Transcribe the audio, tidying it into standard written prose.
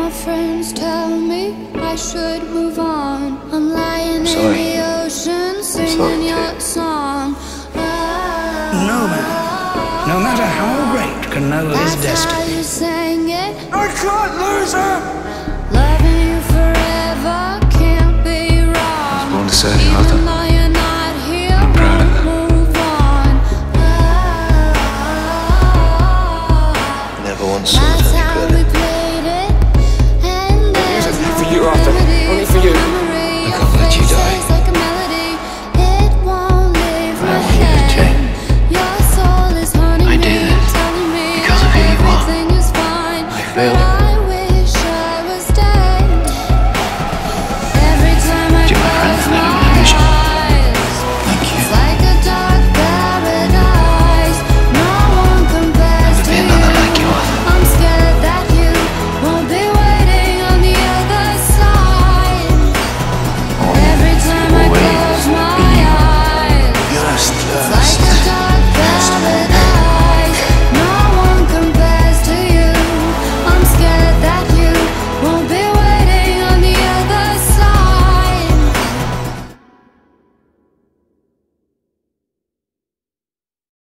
my friends tell me I should move on. I'm lying in the ocean singing your song. No man, no matter how great, can know his destiny. That's how you sang it. I can't lose her! Loving you forever can't be wrong. Born to serve you, Arthur. Even though you're not here, I'm proud of that. move on. Never once saw her.